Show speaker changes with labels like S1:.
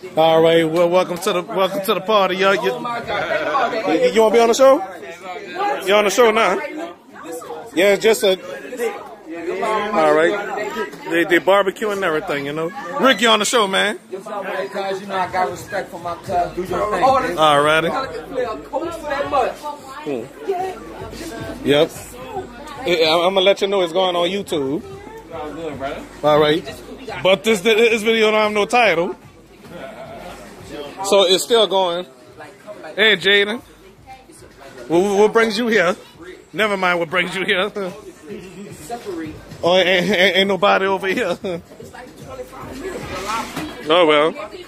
S1: All right, well, welcome to the party, y'all. You want to be on the show? You on the show now? Yeah, it's just a. All right, they barbecue and everything, you know. Rick, you on the show, man?
S2: Because you know I got respect for my club. Do your thing.
S1: All righty. Yep. I'm gonna let you know it's going on YouTube. All right, but this video don't have no title, so it's still going. Hey, Jaden, what brings you here? Never mind what brings you here. Oh, ain't nobody over here. Oh well.